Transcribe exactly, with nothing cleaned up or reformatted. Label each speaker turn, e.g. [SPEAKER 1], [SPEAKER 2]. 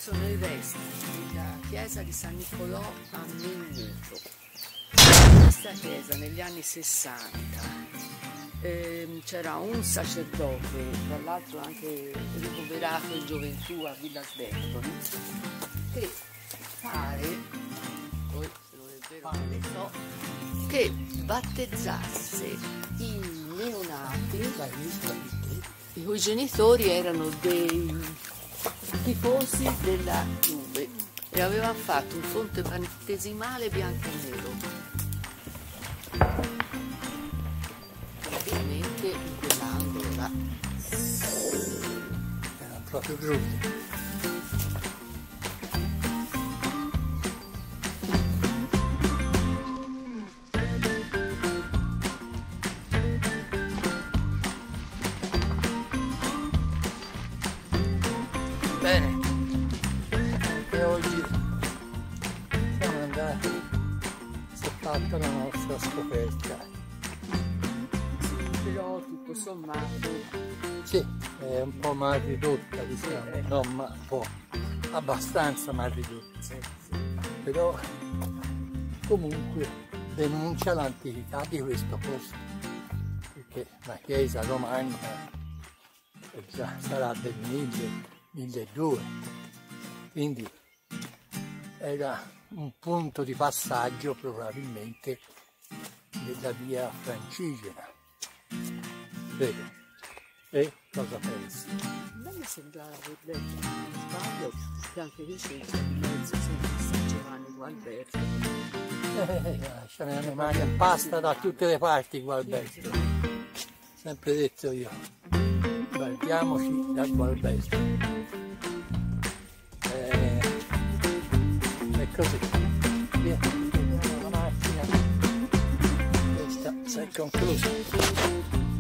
[SPEAKER 1] sono i resti della chiesa di San Niccolò a Migneto. Questa chiesa negli anni sessanta ehm, c'era un sacerdote, tra l'altro anche ricoverato in gioventù a Villa Sbertoli, che pare, poi se non è vero non lo so, che battezzasse i neonati i cui genitori erano dei tifosi della Juve e aveva fatto un fonte battesimale bianco e nero. Ovviamente in quell'angolo là
[SPEAKER 2] era proprio brutto. Bene, e oggi siamo andati, si è fatta la nostra scoperta.
[SPEAKER 1] però tutto sommato
[SPEAKER 2] Sì, è un po' mal ridotta, diciamo,
[SPEAKER 1] Sì,
[SPEAKER 2] no, ma un po', abbastanza mal ridotta,
[SPEAKER 1] sì, sì.
[SPEAKER 2] però comunque denuncia l'antichità di questo posto, perché la chiesa romanica è già sarà del mille, milleduecento, quindi era un punto di passaggio probabilmente della via Francigena. Vedi? E cosa pensi?
[SPEAKER 1] A me mi sembrava aver detto, se non sbaglio, che anche lì c'entra in mezzo sempre San Giovanni Gualberto.
[SPEAKER 2] Eh, ce ne rimane in pasta da tutte le parti Gualberto. Sempre detto io. Guardiamoci da Gualberto. Eh, è così. Via, prendiamo la macchina. Questa si è conclusa.